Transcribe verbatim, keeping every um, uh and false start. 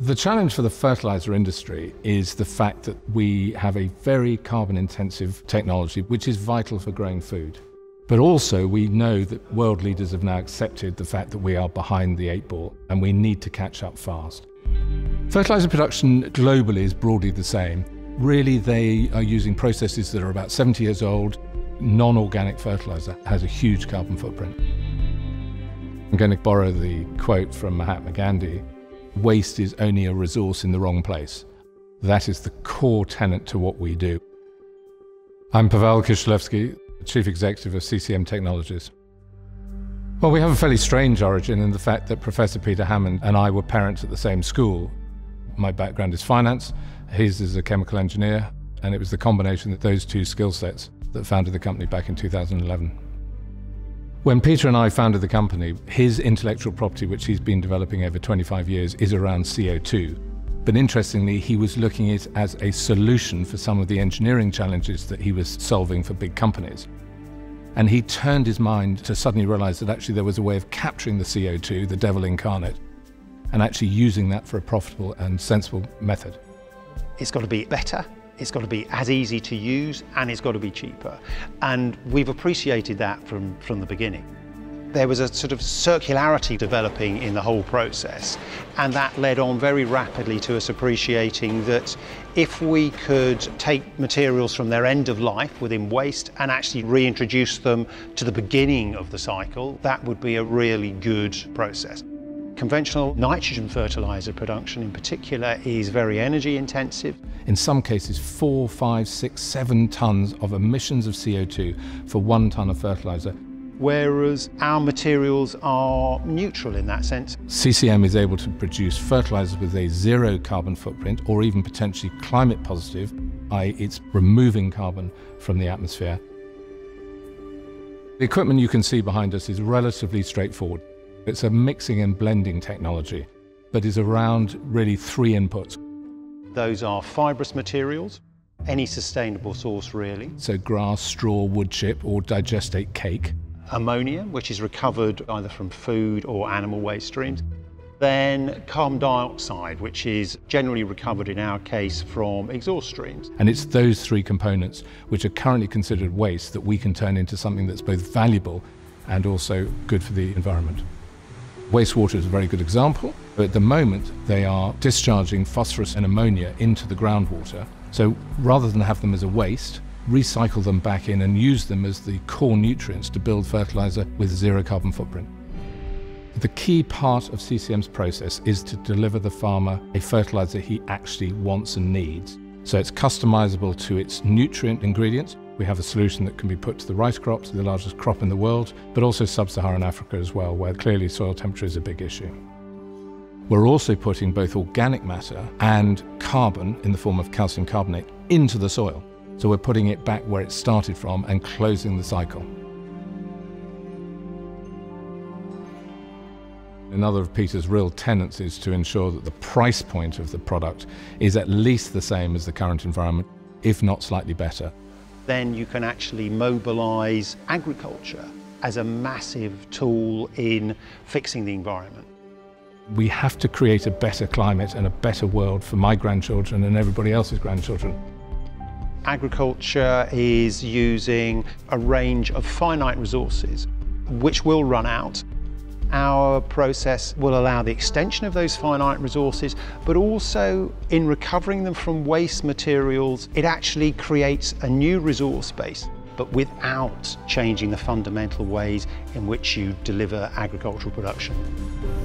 The challenge for the fertiliser industry is the fact that we have a very carbon-intensive technology which is vital for growing food. But also we know that world leaders have now accepted the fact that we are behind the eight ball and we need to catch up fast. Fertiliser production globally is broadly the same. Really, they are using processes that are about seventy years old. Non-organic fertiliser has a huge carbon footprint. I'm going to borrow the quote from Mahatma Gandhi: waste is only a resource in the wrong place. That is the core tenet to what we do. I'm Pawel Kisielewski, Chief Executive of C C M Technologies. Well, we have a fairly strange origin in the fact that Professor Peter Hammond and I were parents at the same school. My background is finance, his is a chemical engineer, and it was the combination of those two skill sets that founded the company back in two thousand eleven. When Peter and I founded the company, his intellectual property, which he's been developing over twenty-five years, is around C O two. But interestingly, he was looking at it as a solution for some of the engineering challenges that he was solving for big companies. And he turned his mind to suddenly realize that actually there was a way of capturing the C O two, the devil incarnate, and actually using that for a profitable and sensible method. It's got to be better, it's got to be as easy to use, and it's got to be cheaper. And we've appreciated that from, from the beginning. There was a sort of circularity developing in the whole process, and that led on very rapidly to us appreciating that if we could take materials from their end of life within waste and actually reintroduce them to the beginning of the cycle, that would be a really good process. Conventional nitrogen fertiliser production in particular is very energy intensive. In some cases, four, five, six, seven tonnes of emissions of C O two for one tonne of fertiliser. Whereas our materials are neutral in that sense. C C M is able to produce fertilisers with a zero carbon footprint, or even potentially climate positive, that is it's removing carbon from the atmosphere. The equipment you can see behind us is relatively straightforward. It's a mixing and blending technology, but is around really three inputs. Those are fibrous materials, any sustainable source really. So grass, straw, wood chip, or digestate cake. Ammonia, which is recovered either from food or animal waste streams. Then carbon dioxide, which is generally recovered in our case from exhaust streams. And it's those three components which are currently considered waste that we can turn into something that's both valuable and also good for the environment. Wastewater is a very good example. At the moment, they are discharging phosphorus and ammonia into the groundwater. So rather than have them as a waste, recycle them back in and use them as the core nutrients to build fertiliser with zero carbon footprint. The key part of C C M's process is to deliver the farmer a fertiliser he actually wants and needs. So it's customisable to its nutrient ingredients. We have a solution that can be put to the rice crops, the largest crop in the world, but also sub-Saharan Africa as well, where clearly soil temperature is a big issue. We're also putting both organic matter and carbon in the form of calcium carbonate into the soil. So we're putting it back where it started from and closing the cycle. Another of Peter's real tenets is to ensure that the price point of the product is at least the same as the current environment, if not slightly better. Then you can actually mobilise agriculture as a massive tool in fixing the environment. We have to create a better climate and a better world for my grandchildren and everybody else's grandchildren. Agriculture is using a range of finite resources which will run out. Our process will allow the extension of those finite resources, but also in recovering them from waste materials, it actually creates a new resource base, but without changing the fundamental ways in which you deliver agricultural production.